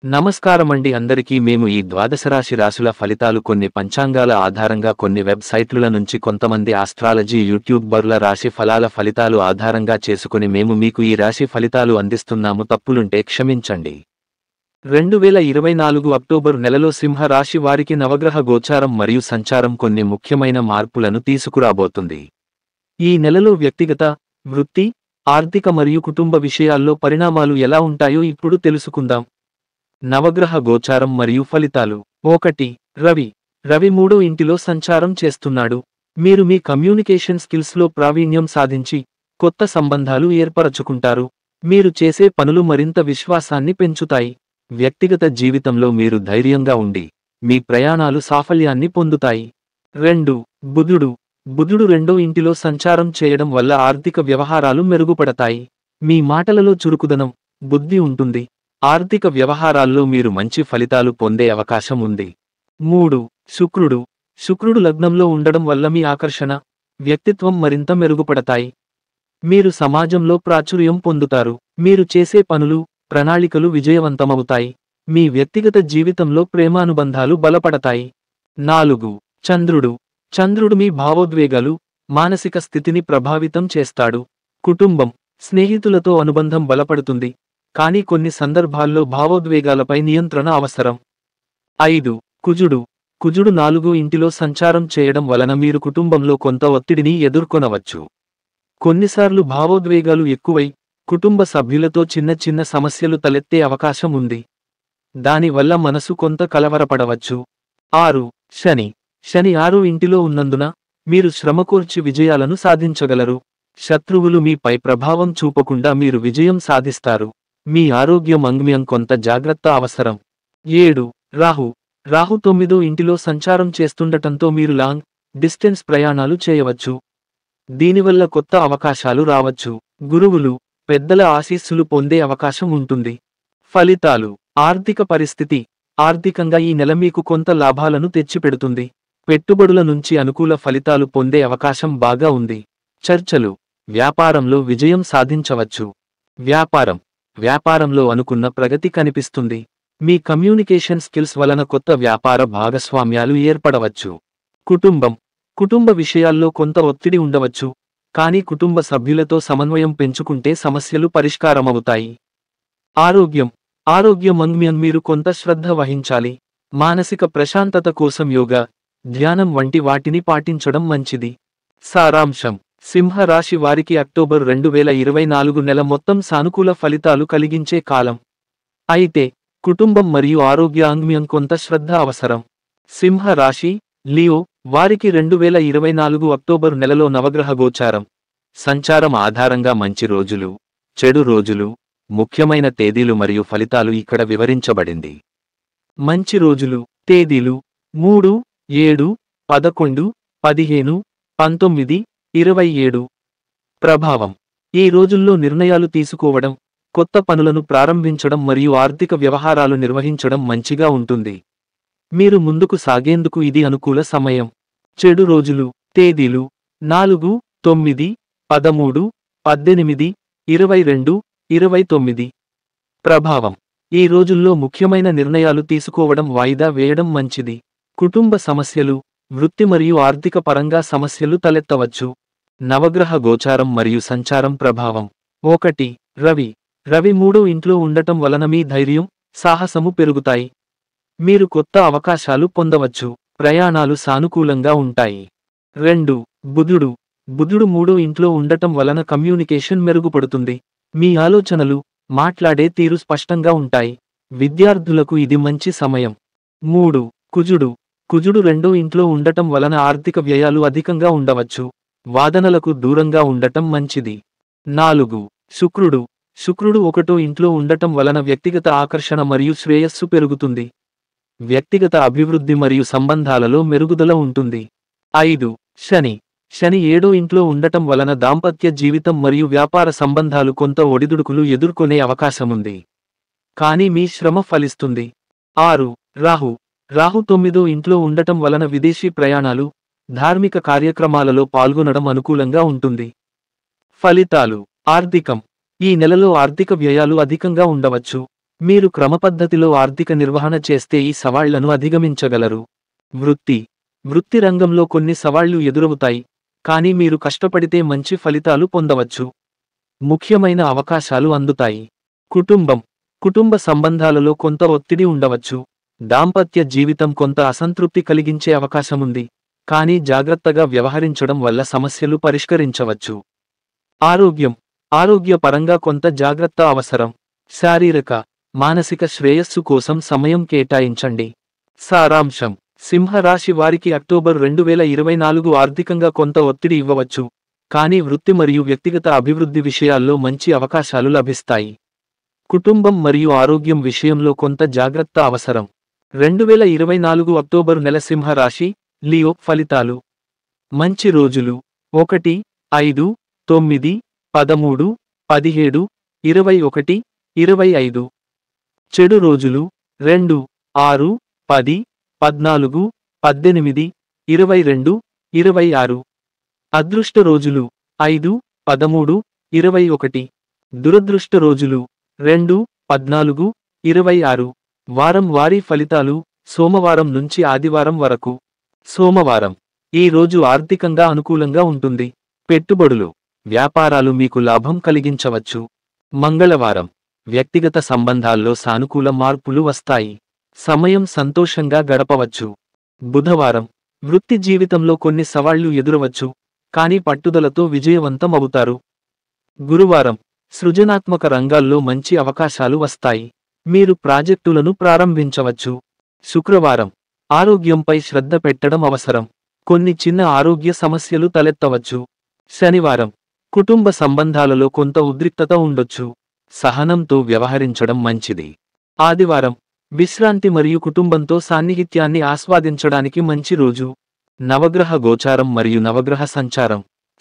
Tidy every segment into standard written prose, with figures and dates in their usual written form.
నమస్కారమండి అందరికీ. మేము ఈ ద్వాదశరాశి రాశుల ఫలితాలు కొన్ని పంచాంగాల ఆధారంగా కొన్ని వెబ్సైట్ల నుంచి కొంతమంది ఆస్ట్రాలజీ యూట్యూబర్ల రాశి ఫలాల ఫలితాలు ఆధారంగా చేసుకుని మేము మీకు ఈ రాశి ఫలితాలు అందిస్తున్నాము. తప్పులుంటే క్షమించండి. 2024 అక్టోబరు నెలలో సింహ రాశి వారికి నవగ్రహ గోచారం మరియు సంచారం కొన్ని ముఖ్యమైన మార్పులను తీసుకురాబోతుంది. ఈ నెలలో వ్యక్తిగత, వృత్తి, ఆర్థిక మరియు కుటుంబ విషయాల్లో పరిణామాలు ఎలా ఉంటాయో ఇప్పుడు తెలుసుకుందాం. నవగ్రహ గోచారం మరియు ఫలితాలు. 1. రవి 3వ ఇంటిలో సంచారం చేస్తున్నాడు. మీరు మీ కమ్యూనికేషన్ స్కిల్స్లో ప్రావీణ్యం సాధించి కొత్త సంబంధాలు ఏర్పరచుకుంటారు. మీరు చేసే పనులు మరింత విశ్వాసాన్ని పెంచుతాయి. వ్యక్తిగత జీవితంలో మీరు ధైర్యంగా ఉండి మీ ప్రయాణాలు సాఫల్యాన్ని పొందుతాయి. 2. బుధుడు 2వ ఇంటిలో సంచారం చేయడం వల్ల ఆర్థిక వ్యవహారాలు మెరుగుపడతాయి. మీ మాటలలో చురుకుదనం, బుద్ధి ఉంటుంది. ఆర్థిక వ్యవహారాల్లో మీరు మంచి ఫలితాలు పొందే అవకాశం ఉంది. 3. శుక్రుడు లగ్నంలో ఉండడం వల్ల మీ ఆకర్షణ, వ్యక్తిత్వం మరింత మెరుగుపడతాయి. మీరు సమాజంలో ప్రాచుర్యం పొందుతారు. మీరు చేసే పనులు, ప్రణాళికలు విజయవంతమవుతాయి. మీ వ్యక్తిగత జీవితంలో ప్రేమానుబంధాలు బలపడతాయి. 4. చంద్రుడు మీ భావోద్వేగాలు, మానసిక స్థితిని ప్రభావితం చేస్తాడు. కుటుంబం, స్నేహితులతో అనుబంధం బలపడుతుంది. కానీ కొన్ని సందర్భాల్లో భావోద్వేగాలపై నియంత్రణ అవసరం. 5. కుజుడు 4వ ఇంటిలో సంచారం చేయడం వలన మీరు కుటుంబంలో కొంత ఒత్తిడిని ఎదుర్కొనవచ్చు. కొన్నిసార్లు భావోద్వేగాలు ఎక్కువై కుటుంబ సభ్యులతో చిన్న సమస్యలు తలెత్తే అవకాశం ఉంది. దానివల్ల మనసు కొంత కలవరపడవచ్చు. 6. శని 6వ ఇంటిలో ఉన్నందున మీరు శ్రమకూర్చి విజయాలను సాధించగలరు. శత్రువులు మీపై ప్రభావం చూపకుండా మీరు విజయం సాధిస్తారు. మీ ఆరోగ్యం కొంత జాగ్రత్త అవసరం. 7. రాహు 9వ ఇంటిలో సంచారం చేస్తుండటంతో మీరు లాంగ్ డిస్టెన్స్ ప్రయాణాలు చేయవచ్చు. దీనివల్ల కొత్త అవకాశాలు రావచ్చు. గురువులు, పెద్దల ఆశీస్సులు పొందే అవకాశం ఉంటుంది. ఫలితాలు. ఆర్థిక పరిస్థితి. ఆర్థికంగా ఈ నెల మీకు కొంత లాభాలను తెచ్చిపెడుతుంది. పెట్టుబడుల నుంచి అనుకూల ఫలితాలు పొందే అవకాశం బాగా ఉంది. చర్చలు. వ్యాపారంలో విజయం సాధించవచ్చు. వ్యాపారంలో అనుకున్న ప్రగతి కనిపిస్తుంది. మీ కమ్యూనికేషన్ స్కిల్స్ వలన కొత్త వ్యాపార భాగస్వామ్యాలు ఏర్పడవచ్చు. కుటుంబ విషయాల్లో కొంత ఒత్తిడి ఉండవచ్చు. కానీ కుటుంబ సభ్యులతో సమన్వయం పెంచుకుంటే సమస్యలు పరిష్కారమవుతాయి. ఆరోగ్యం మీరు కొంత శ్రద్ధ వహించాలి. మానసిక ప్రశాంతత కోసం యోగా, ధ్యానం వంటి వాటిని పాటించడం మంచిది. సారాంశం. సింహ రాశి వారికి అక్టోబరు 2024 నెల మొత్తం సానుకూల ఫలితాలు కలిగించే కాలం. అయితే కుటుంబం మరియు ఆరోగ్యం కొంత శ్రద్ధ అవసరం. సింహ రాశి, లియో వారికి 2024 అక్టోబరు నెలలో నవగ్రహ గోచారం, సంచారం ఆధారంగా మంచి రోజులు, చెడు రోజులు, ముఖ్యమైన తేదీలు మరియు ఫలితాలు ఇక్కడ వివరించబడింది. మంచి రోజులు, తేదీలు 3, 7, 11, 15, 19, 27. ప్రభావం. ఈ రోజుల్లో నిర్ణయాలు తీసుకోవడం, కొత్త పనులను ప్రారంభించడం మరియు ఆర్థిక వ్యవహారాలు నిర్వహించడం మంచిగా ఉంటుంది. మీరు ముందుకు సాగేందుకు ఇది అనుకూల సమయం. చెడు రోజులు, తేదీలు 4, 9, 13, 18, 22, 29. ప్రభావం. ఈ రోజుల్లో ముఖ్యమైన నిర్ణయాలు తీసుకోవడం వాయిదా వేయడం మంచిది. కుటుంబ సమస్యలు, వృత్తి మరియు ఆర్థిక పరంగా సమస్యలు తలెత్తవచ్చు. నవగ్రహ గోచారం మరియు సంచారం ప్రభావం. 1. రవి 3వ ఇంట్లో ఉండటం వలన మీ ధైర్యం, సాహసము పెరుగుతాయి. మీరు కొత్త అవకాశాలు పొందవచ్చు. ప్రయాణాలు సానుకూలంగా ఉంటాయి. 2. బుధుడు 3వ ఇంట్లో ఉండటం వలన కమ్యూనికేషన్ మెరుగుపడుతుంది. మీ ఆలోచనలు, మాట్లాడే తీరు స్పష్టంగా ఉంటాయి. విద్యార్థులకు ఇది మంచి సమయం. 3. కుజుడు 2వ ఇంట్లో ఉండటం వలన ఆర్థిక వ్యయాలు అధికంగా ఉండవచ్చు. వాదనలకు దూరంగా ఉండటం మంచిది. 4. శుక్రుడు 1వ ఇంట్లో ఉండటం వలన వ్యక్తిగత ఆకర్షణ మరియు శ్రేయస్సు పెరుగుతుంది. వ్యక్తిగత అభివృద్ధి మరియు సంబంధాలలో మెరుగుదల ఉంటుంది. 5. శని 7వ ఇంట్లో ఉండటం వలన దాంపత్య జీవితం మరియు వ్యాపార సంబంధాలు కొంత ఒడిదుడుకులు ఎదుర్కొనే అవకాశముంది. కానీ మీ శ్రమ ఫలిస్తుంది. 6. రాహు 9వ ఇంట్లో ఉండటం వలన విదేశీ ప్రయాణాలు, ధార్మిక కార్యక్రమాలలో పాల్గొనడం అనుకూలంగా ఉంటుంది. ఫలితాలు. ఆర్థికం. ఈ నెలలో ఆర్థిక వ్యయాలు అధికంగా ఉండవచ్చు. మీరు క్రమపద్ధతిలో ఆర్థిక నిర్వహణ చేస్తే ఈ సవాళ్లను అధిగమించగలరు. వృత్తి రంగంలో కొన్ని సవాళ్లు ఎదురవుతాయి, కానీ మీరు కష్టపడితే మంచి ఫలితాలు పొందవచ్చు. ముఖ్యమైన అవకాశాలు అందుతాయి. కుటుంబ సంబంధాలలో కొంత ఒత్తిడి ఉండవచ్చు. దాంపత్య జీవితం కొంత అసంతృప్తి కలిగించే అవకాశముంది, కానీ జాగ్రత్తగా వ్యవహరించడం వల్ల సమస్యలు పరిష్కరించవచ్చు. ఆరోగ్యపరంగా కొంత జాగ్రత్త అవసరం. శారీరక, మానసిక శ్రేయస్సు కోసం సమయం కేటాయించండి. సారాంశం: సింహరాశి వారికి అక్టోబర్ 2024 ఆర్థికంగా కొంత ఒత్తిడి ఇవ్వవచ్చు, కానీ వృత్తి మరియు వ్యక్తిగత అభివృద్ధి విషయాల్లో మంచి అవకాశాలు లభిస్తాయి. కుటుంబం మరియు ఆరోగ్యం విషయంలో కొంత జాగ్రత్త అవసరం. 2024 అక్టోబరు నెల సింహరాశి, లియో ఫలితాలు. మంచి రోజులు: 1, 5, 9, 13, 17, 21, 25. చెడు రోజులు: 2, 6, 10, 14, 18, 22, 26. అదృష్ట రోజులు: 5, 13, 21. దురదృష్ట రోజులు: 2, 14, 26. వారం వారీ ఫలితాలు: సోమవారం నుంచి ఆదివారం వరకు. సోమవారం: ఈ రోజు ఆర్థికంగా అనుకూలంగా ఉంటుంది. పెట్టుబడులు, వ్యాపారాలు మీకు లాభం కలిగించవచ్చు. మంగళవారం: వ్యక్తిగత సంబంధాల్లో సానుకూల మార్పులు వస్తాయి. సమయం సంతోషంగా గడపవచ్చు. బుధవారం: వృత్తి జీవితంలో కొన్ని సవాళ్లు ఎదురవచ్చు, కానీ పట్టుదలతో విజయవంతం అవుతారు. గురువారం: సృజనాత్మక రంగాల్లో మంచి అవకాశాలు వస్తాయి. మీరు ప్రాజెక్టులను ప్రారంభించవచ్చు. శుక్రవారం: ఆరోగ్యంపై శ్రద్ధ పెట్టడం అవసరం. కొన్ని చిన్న ఆరోగ్య సమస్యలు తలెత్తవచ్చు. శనివారం: కుటుంబ సంబంధాలలో కొంత ఉద్రిక్తత ఉండొచ్చు. సహనంతో వ్యవహరించడం మంచిది. ఆదివారం: విశ్రాంతి మరియు కుటుంబంతో సాన్నిహిత్యాన్ని ఆస్వాదించడానికి మంచి రోజు. నవగ్రహ గోచారం మరియు నవగ్రహ సంచారం.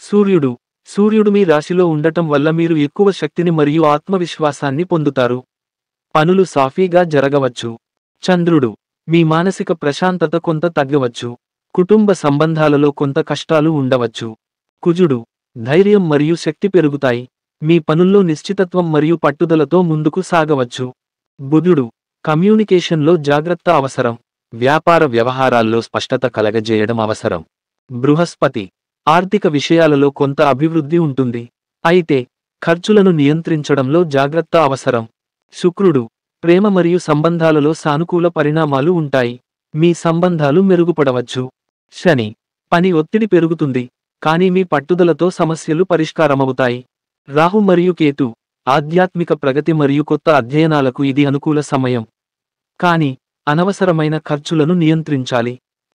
సూర్యుడు మీ రాశిలో ఉండటం వల్ల మీరు ఎక్కువ శక్తిని మరియు ఆత్మవిశ్వాసాన్ని పొందుతారు. పనులు సాఫీగా జరగవచ్చు. చంద్రుడు: మీ మానసిక ప్రశాంతత కొంత తగ్గవచ్చు. కుటుంబ సంబంధాలలో కొంత కష్టాలు ఉండవచ్చు. కుజుడు: ధైర్యం మరియు శక్తి పెరుగుతాయి. మీ పనుల్లో నిశ్చితత్వం మరియు పట్టుదలతో ముందుకు సాగవచ్చు. బుధుడు: కమ్యూనికేషన్లో జాగ్రత్త అవసరం. వ్యాపార వ్యవహారాల్లో స్పష్టత కలగజేయడం అవసరం. బృహస్పతి: ఆర్థిక విషయాలలో కొంత అభివృద్ధి ఉంటుంది, అయితే ఖర్చులను నియంత్రించడంలో జాగ్రత్త అవసరం. శుక్రుడు: ప్రేమ మరియు సంబంధాలలో సానుకూల పరిణామాలు ఉంటాయి. మీ సంబంధాలు మెరుగుపడవచ్చు. శని: పని ఒత్తిడి పెరుగుతుంది, కానీ మీ పట్టుదలతో సమస్యలు పరిష్కారమవుతాయి. రాహు మరియు కేతు: ఆధ్యాత్మిక ప్రగతి మరియు కొత్త అధ్యయనాలకు ఇది అనుకూల సమయం, కానీ అనవసరమైన ఖర్చులను నియంత్రించాలి.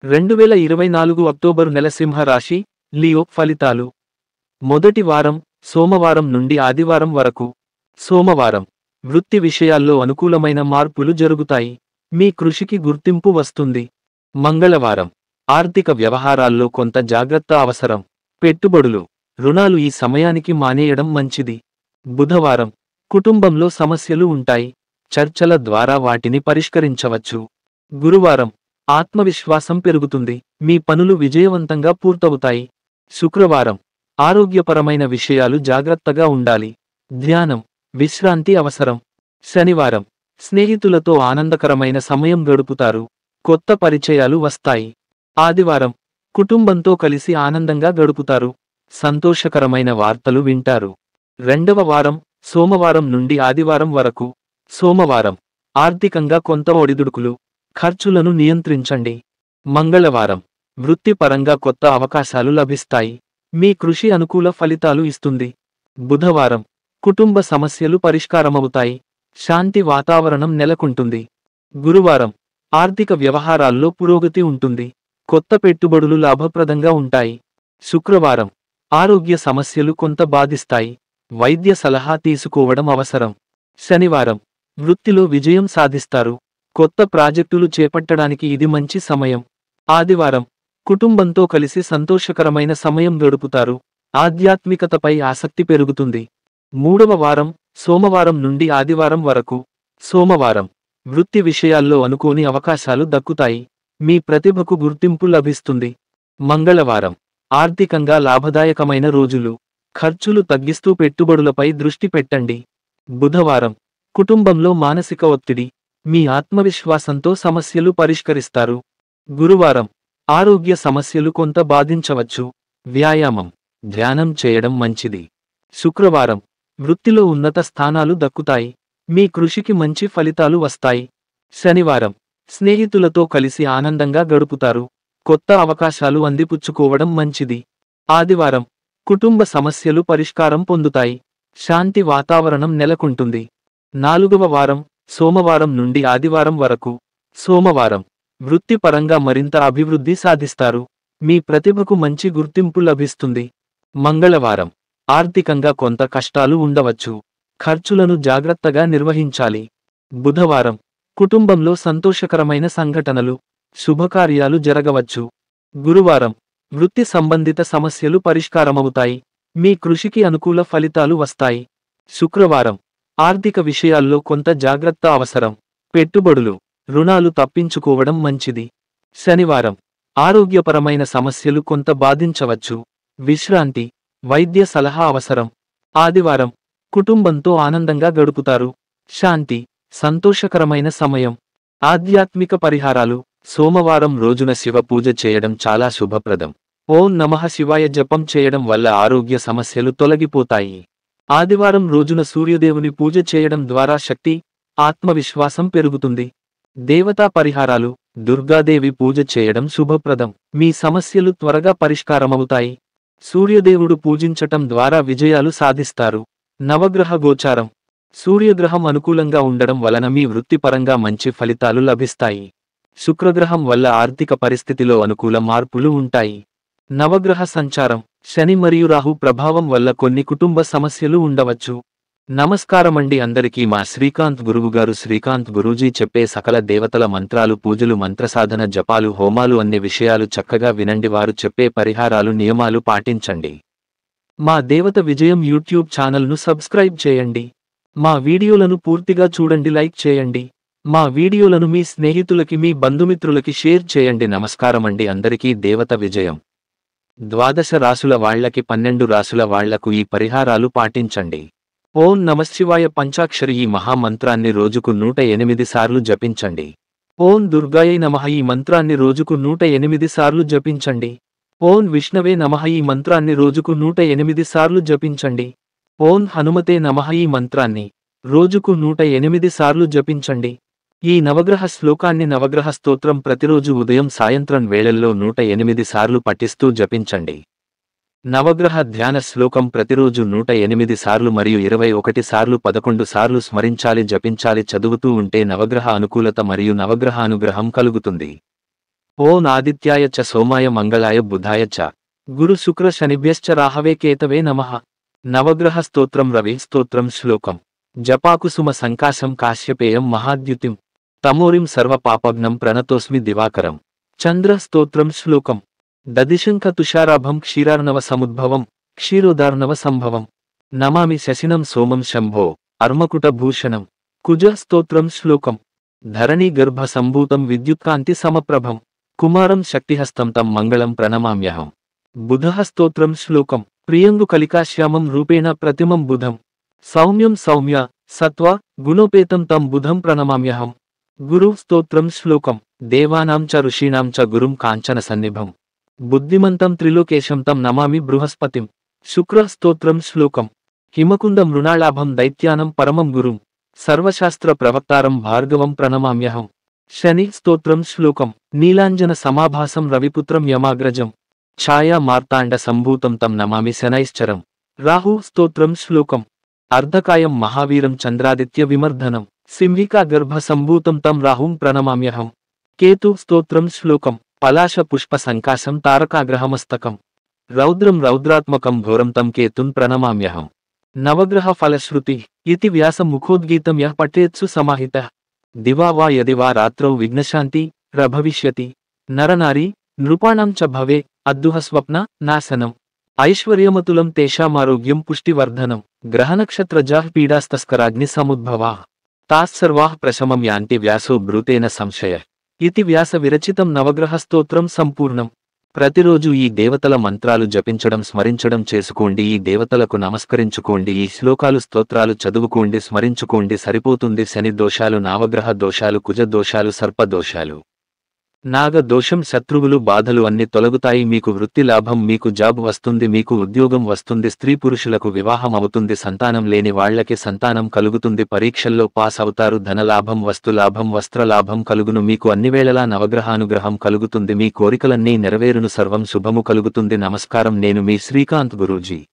2024 అక్టోబరు నెల సింహరాశి, లియో ఫలితాలు. మొదటి వారం: సోమవారం నుండి ఆదివారం వరకు. సోమవారం: వృత్తి విషయాల్లో అనుకూలమైన మార్పులు జరుగుతాయి. మీ కృషికి గుర్తింపు వస్తుంది. మంగళవారం: ఆర్థిక వ్యవహారాల్లో కొంత జాగ్రత్త అవసరం. పెట్టుబడులు, రుణాలు ఈ సమయానికి మానేయడం మంచిది. బుధవారం: కుటుంబంలో సమస్యలు ఉంటాయి. చర్చల ద్వారా వాటిని పరిష్కరించవచ్చు. గురువారం: ఆత్మవిశ్వాసం పెరుగుతుంది. మీ పనులు విజయవంతంగా పూర్తవుతాయి. శుక్రవారం: ఆరోగ్యపరమైన విషయాలు జాగ్రత్తగా ఉండాలి. ధ్యానం, విశ్రాంతి అవసరం. శనివారం: స్నేహితులతో ఆనందకరమైన సమయం గడుపుతారు. కొత్త పరిచయాలు వస్తాయి. ఆదివారం: కుటుంబంతో కలిసి ఆనందంగా గడుపుతారు. సంతోషకరమైన వార్తలు వింటారు. రెండవ వారం: సోమవారం నుండి ఆదివారం వరకు. సోమవారం: ఆర్థికంగా కొంత ఒడిదుడుకులు. ఖర్చులను నియంత్రించండి. మంగళవారం: వృత్తిపరంగా కొత్త అవకాశాలు లభిస్తాయి. మీ కృషి అనుకూల ఫలితాలు ఇస్తుంది. బుధవారం: కుటుంబ సమస్యలు పరిష్కారమవుతాయి. శాంతి వాతావరణం నెలకొంటుంది. గురువారం: ఆర్థిక వ్యవహారాల్లో పురోగతి ఉంటుంది. కొత్త పెట్టుబడులు లాభప్రదంగా ఉంటాయి. శుక్రవారం: ఆరోగ్య సమస్యలు కొంత బాధిస్తాయి. వైద్య సలహా తీసుకోవడం అవసరం. శనివారం: వృత్తిలో విజయం సాధిస్తారు. కొత్త ప్రాజెక్టులు చేపట్టడానికి ఇది మంచి సమయం. ఆదివారం: కుటుంబంతో కలిసి సంతోషకరమైన సమయం గడుపుతారు. ఆధ్యాత్మికతపై ఆసక్తి పెరుగుతుంది. మూడవ వారం: సోమవారం నుండి ఆదివారం వరకు. సోమవారం: వృత్తి విషయాల్లో అనుకోని అవకాశాలు దక్కుతాయి. మీ ప్రతిభకు గుర్తింపు లభిస్తుంది. మంగళవారం: ఆర్థికంగా లాభదాయకమైన రోజులు. ఖర్చులు తగ్గిస్తూ పెట్టుబడులపై దృష్టి పెట్టండి. బుధవారం: కుటుంబంలో మానసిక ఒత్తిడి, మీ ఆత్మవిశ్వాసంతో సమస్యలు పరిష్కరిస్తారు. గురువారం, ఆరోగ్య సమస్యలు కొంత బాధించవచ్చు. వ్యాయామం, ధ్యానం చేయడం మంచిది. శుక్రవారం, వృత్తిలో ఉన్నత స్థానాలు దక్కుతాయి. మీ కృషికి మంచి ఫలితాలు వస్తాయి. శనివారం, స్నేహితులతో కలిసి ఆనందంగా గడుపుతారు. కొత్త అవకాశాలు అందిపుచ్చుకోవడం మంచిది. ఆదివారం, కుటుంబ సమస్యలు పరిష్కారం పొందుతాయి. శాంతి వాతావరణం నెలకొంటుంది. 4వ వారం, సోమవారం నుండి ఆదివారం వరకు. సోమవారం, వృత్తిపరంగా మరింత అభివృద్ధి సాధిస్తారు. మీ ప్రతిభకు మంచి గుర్తింపు లభిస్తుంది. మంగళవారం, ఆర్థికంగా కొంత కష్టాలు ఉండవచ్చు. ఖర్చులను జాగ్రత్తగా నిర్వహించాలి. బుధవారం, కుటుంబంలో సంతోషకరమైన సంఘటనలు, శుభకార్యాలు జరగవచ్చు. గురువారం, వృత్తి సంబంధిత సమస్యలు పరిష్కారమవుతాయి. మీ కృషికి అనుకూల ఫలితాలు వస్తాయి. శుక్రవారం, ఆర్థిక విషయాల్లో కొంత జాగ్రత్త అవసరం. పెట్టుబడులు, రుణాలు తప్పించుకోవడం మంచిది. శనివారం, ఆరోగ్యపరమైన సమస్యలు కొంత బాధించవచ్చు. విశ్రాంతి, వైద్య సలహా అవసరం. ఆదివారం, కుటుంబంతో ఆనందంగా గడుపుతారు. శాంతి, సంతోషకరమైన సమయం. ఆధ్యాత్మిక పరిహారాలు. సోమవారం రోజున శివ పూజ చేయడం చాలా శుభప్రదం. ఓం నమః శివాయ జపం చేయడం వల్ల ఆరోగ్య సమస్యలు తొలగిపోతాయి. ఆదివారం రోజున సూర్యదేవుని పూజ చేయడం ద్వారా శక్తి, ఆత్మవిశ్వాసం పెరుగుతుంది. దేవతా పరిహారాలు. దుర్గాదేవి పూజ చేయడం శుభప్రదం. మీ సమస్యలు త్వరగా పరిష్కారమవుతాయి. సూర్యదేవుడు పూజించటం ద్వారా విజయాలు సాధిస్తారు. నవగ్రహ గోచారం. సూర్యగ్రహం అనుకూలంగా ఉండడం వలన మీ వృత్తిపరంగా మంచి ఫలితాలు లభిస్తాయి. శుక్రగ్రహం వల్ల ఆర్థిక పరిస్థితిలో అనుకూల మార్పులు ఉంటాయి. నవగ్రహ సంచారం. శని మరియు రాహు ప్రభావం వల్ల కొన్ని కుటుంబ సమస్యలు ఉండవచ్చు. నమస్కారమండి అందరికీ. మా శ్రీకాంత్ గురువుగారు శ్రీకాంత్ గురూజీ చెప్పే సకల దేవతల మంత్రాలు, పూజలు, మంత్రసాధన, జపాలు, హోమాలు అన్ని విషయాలు చక్కగా వినండి. వారు చెప్పే పరిహారాలు, నియమాలు పాటించండి. మా దేవత విజయం యూట్యూబ్ ఛానల్ను సబ్స్క్రైబ్ చేయండి. మా వీడియోలను పూర్తిగా చూడండి, లైక్ చేయండి. మా వీడియోలను మీ స్నేహితులకి, మీ బంధుమిత్రులకి షేర్ చేయండి. నమస్కారమండి అందరికీ. దేవత విజయం. 12 రాసుల వాళ్లకి 12 రాసుల వాళ్లకు ఈ పరిహారాలు పాటించండి. ఓం నమఃశివాయ పంచాక్షరి ఈ మహామంత్రాన్ని రోజుకు 108 సార్లు జపించండి. ఓం దుర్గాయై నమః ఈ మంత్రాన్ని రోజుకు 108 సార్లు జపించండి. ఓం విష్ణవే నమః ఈ మంత్రాన్ని రోజుకు 108 సార్లు జపించండి. ఓం హనుమతే నమః ఈ మంత్రాన్ని రోజుకు 108 సార్లు జపించండి. ఈ నవగ్రహ శ్లోకాన్ని, నవగ్రహ స్తోత్రం ప్రతిరోజు ఉదయం సాయంత్రం వేళల్లో 108 సార్లు పఠిస్తూ జపించండి. నవగ్రహ ధ్యాన శ్లోకం ప్రతిరోజు 108 సార్లు మరియు 21 సార్లు 11 సార్లు స్మరించాలి, జపించాలి. చదువుతూ ఉంటే నవగ్రహ అనుకూలత మరియు నవగ్రహ అనుగ్రహం కలుగుతుంది. ఓం ఆదిత్యాయ చ సోమాయ మంగళాయ బుధాయ చ గురు శుక్ర శనిభ్యశ్చ రాహవే కేతవే నమః. నవగ్రహ స్తోత్రం. రవి స్తోత్రం. శ్లోకం. జపాకుసుమ సంకాశం కాశ్యపేయం మహాద్యుతిం తమోరిం సర్వ పాపగ్నం ప్రణతోస్మి దివాకరం. చంద్ర స్తోత్రం. శ్లోకం. దదిశంఖ తుషారాభం క్షీరార్ణవ సముద్భవం క్షీరోదార్ణవ సంభవం నమామి శశినం సోమం శంభో అర్మకుట భూషణం. కుజ స్తోత్రం. శ్లోకం. ధరణీ గర్భ సంభూతం విద్యుత్కాంతి సమప్రభం కుమారం శక్తిహస్తం తం మంగళం ప్రణమామ్యహం. బుధ స్తోత్రం. శ్లోకం. ప్రియంగు కలికాశ్యామం రూపేణ ప్రతిమం బుధం సౌమ్యం సౌమ్య సత్వ గుణోపేతం తం బుధం ప్రణమామ్యహం. గురు స్తోత్రం. శ్లోకం. దేవానాం చ ఋషీణాం చ గురుం కాంచన సన్నిభం బుద్ధిమంతం త్రిలోకేశం తం నమామి బృహస్పతిం. శుక్ర స్తోత్రం. శ్లోకం. హిమకుంద మృణాళాభం దైత్యానం పరమం గురుం సర్వశాస్త్ర ప్రవక్తారం భార్గవం ప్రణమామ్యహం. శని స్తోత్రం. శ్లోకం. నీలాంజన సమాభాసం రవిపుత్రం యమాగ్రజం ఛాయా మార్తాండ సంభూతం తం నమామి శనైశ్చరం. రాహు స్తోత్రం. శ్లోకం. అర్ధకాయం మహావీరం చంద్రాదిత్య విమర్ధనం సింహికా గర్భ సంభూతం తం రాహుం ప్రణమామ్యహం. కేతు స్తోత్రం. శ్లోకం. పలాశ పుష్ప సంకాశం తారకాగ్రహమస్తకం రౌద్రం రౌద్రాత్మకం ఘోరం తం కేతున్ ప్రణమామ్యహం. నవగ్రహ ఫలశ్రుతి. ఇతి వ్యాస ముఖోద్గీతం యః పఠేత్సు సమాహితః దివా వా యది వా రాత్రౌ విఘ్నశాంతి రభవిష్యతి. నరనారీ నృపాణం చ భవే అద్దుహ స్వప్న నాశనం ఐశ్వర్యమతులం తేషామారోగ్యం పుష్టివర్ధనం. గ్రహనక్షత్రజాః పీడాస్తస్కరాగ్ని సముద్భవాః తాస్సర్వాః ప్రశమం యాంతి వ్యాసో బ్రూతేన సంశయః. ఇతి వ్యాస విరచితం నవగ్రహ స్తోత్రం సంపూర్ణం. ప్రతిరోజు ఈ దేవతల మంత్రాలు జపించడం స్మరించడం చేసుకోండి. ఈ దేవతలకు నమస్కరించుకోండి. ఈ శ్లోకాలు స్తోత్రాలు చదువుకోండి, స్మరించుకోండి. సరిపోతుంది. శని దోషాలు, నవగ్రహ దోషాలు, కుజ దోషాలు, సర్ప దోషాలు, నాగ దోషం, శత్రువులు, బాధలు అన్ని తొలగుతాయి. మీకు వృత్తి లాభం, మీకు జాబ్ వస్తుంది, మీకు ఉద్యోగం వస్తుంది. స్త్రీ పురుషులకు వివాహం అవుతుంది. సంతానం లేని వాళ్లకి సంతానం కలుగుతుంది. పరీక్షల్లో పాస్ అవుతారు. ధనలాభం, వస్తులాభం, వస్త్రలాభం కలుగును. మీకు అన్నివేళలా నవగ్రహానుగ్రహం కలుగుతుంది. మీ కోరికలన్నీ నెరవేరును. సర్వం శుభము కలుగుతుంది. నమస్కారం. నేను మీ శ్రీకాంత్ గురూజీ.